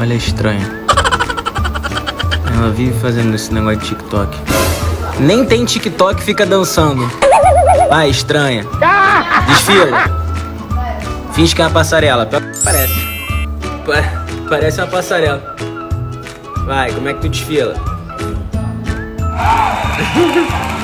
Olha, estranha. Ela vive fazendo esse negócio de TikTok. Nem tem TikTok, fica dançando. Vai, estranha. Desfila. Finge que é uma passarela. Parece. Parece uma passarela. Vai, como é que tu desfila?